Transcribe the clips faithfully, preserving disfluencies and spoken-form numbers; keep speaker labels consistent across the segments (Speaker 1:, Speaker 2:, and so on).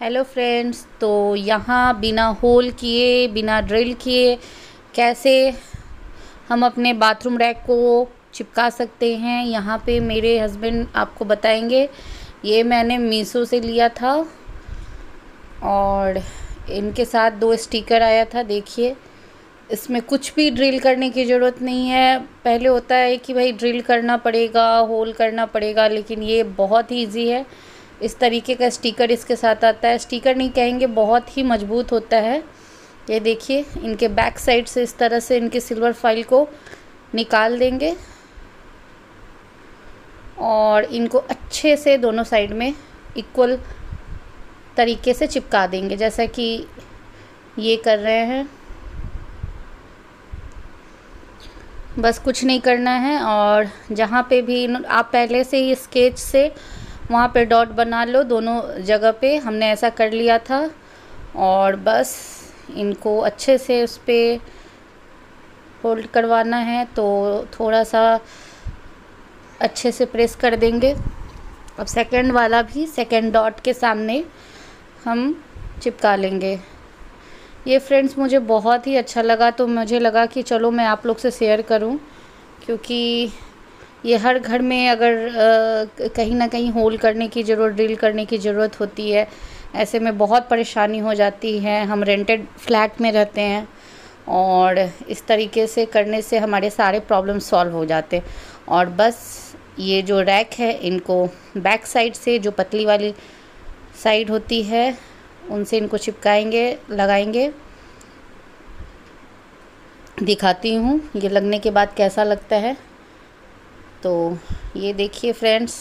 Speaker 1: Hello friends, तो यहाँ बिना होल किए, बिना ड्रिल किए कैसे हम अपने बाथरूम रैक को चिपका सकते हैं, यहाँ पे मेरे हस्बैंड आपको बताएंगे। ये मैंने मीशो से लिया था और इनके साथ दो स्टिकर आया था। देखिए, इसमें कुछ भी ड्रिल करने की ज़रूरत नहीं है। पहले होता है कि भाई ड्रिल करना पड़ेगा, होल करना पड़ेगा, लेकिन ये बहुत ही ईजी है। इस तरीके का स्टिकर इसके साथ आता है। स्टिकर नहीं कहेंगे, बहुत ही मजबूत होता है। ये देखिए, इनके बैक साइड से इस तरह से इनके सिल्वर फाइल को निकाल देंगे और इनको अच्छे से दोनों साइड में इक्वल तरीके से चिपका देंगे, जैसा कि ये कर रहे हैं। बस कुछ नहीं करना है। और जहाँ पे भी आप पहले से ही स्केच से वहाँ पे डॉट बना लो दोनों जगह पे, हमने ऐसा कर लिया था। और बस इनको अच्छे से उस पर होल्ड करवाना है, तो थोड़ा सा अच्छे से प्रेस कर देंगे। अब सेकंड वाला भी सेकंड डॉट के सामने हम चिपका लेंगे। ये फ्रेंड्स मुझे बहुत ही अच्छा लगा, तो मुझे लगा कि चलो मैं आप लोग से शेयर करूं, क्योंकि ये हर घर में अगर आ, कहीं ना कहीं होल करने की ज़रूरत, ड्रिल करने की ज़रूरत होती है। ऐसे में बहुत परेशानी हो जाती है। हम रेंटेड फ्लैट में रहते हैं और इस तरीके से करने से हमारे सारे प्रॉब्लम सॉल्व हो जाते हैं। और बस ये जो रैक है, इनको बैक साइड से जो पतली वाली साइड होती है उनसे इनको चिपकाएंगे, लगाएंगे। दिखाती हूँ ये लगने के बाद कैसा लगता है। तो ये देखिए फ्रेंड्स,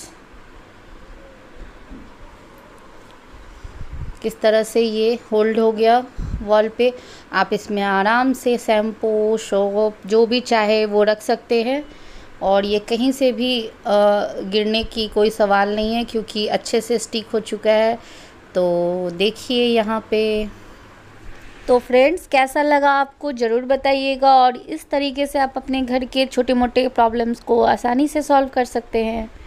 Speaker 1: किस तरह से ये होल्ड हो गया वॉल पे। आप इसमें आराम से शैम्पू, सोप जो भी चाहे वो रख सकते हैं और ये कहीं से भी आ, गिरने की कोई सवाल नहीं है, क्योंकि अच्छे से स्टिक हो चुका है। तो देखिए यहाँ पे। तो फ्रेंड्स, कैसा लगा आपको ज़रूर बताइएगा। और इस तरीके से आप अपने घर के छोटे मोटे प्रॉब्लम्स को आसानी से सॉल्व कर सकते हैं।